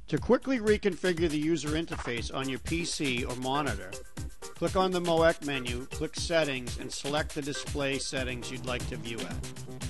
To quickly reconfigure the user interface on your PC or monitor, click on the MOEC menu, click Settings, and select the display settings you'd like to view at.